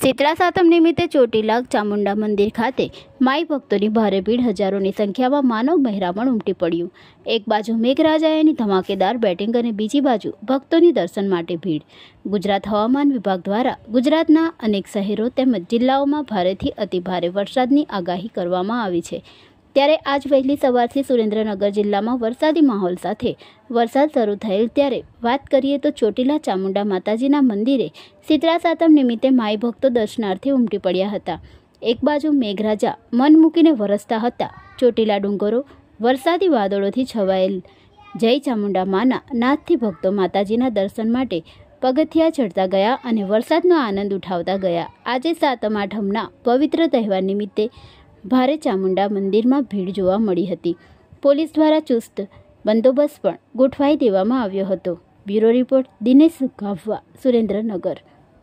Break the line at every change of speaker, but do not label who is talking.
શીતળા સાતમ નિમિત્તે ચોટીલા ચામુંડા મંદિર ખાતે માઈ ભક્તોની ભારે ભીડ, હજારોની સંખ્યામાં માનવ મહેરામણ ઉમટી પડ્યું। એક બાજુ મેઘરાજાની ધમાકેદાર બેટિંગ અને બીજી બાજુ ભક્તોની દર્શન માટે ભીડ। ગુજરાત હવામાન વિભાગ દ્વારા ગુજરાતના અનેક શહેરો તેમજ જિલ્લાઓમાં ભારેથી અતિભારે વરસાદની આગાહી કરવામાં આવી છે। ત્યારે આજ વહેલી સવારથી સુરેન્દ્રનગર જિલ્લામાં વરસાદી માહોલ સાથે વરસાદ શરૂ થયેલ। ત્યારે વાત કરીએ તો ચોટીલા ચામુંડા માતાજીના મંદિરે શીતળા સાતમ નિમિત્તે માઈ ભક્તો દર્શનાર્થે ઉમટી પડ્યા હતા। એક બાજુ મેઘરાજા મન મૂકીને વરસતા હતા, ચોટીલા ડુંગરો વરસાદી વાદળોથી છવાયેલ। જય ચામુંડા માના નાદથી ભક્તો માતાજીના દર્શન માટે પગથિયા ચડતા ગયા અને વરસાદનો આનંદ ઉઠાવતા ગયા। આજે સાતમ આઠમના પવિત્ર તહેવાર નિમિત્તે ભારે ચામુંડા મંદિરમાં ભીડ જોવા મળી હતી। પોલીસ દ્વારા ચુસ્ત બંદોબસ્ત પણ ગોઠવાઈ દેવામાં આવ્યો હતો। Bureau report Dinesh Gavva, Surendranagar.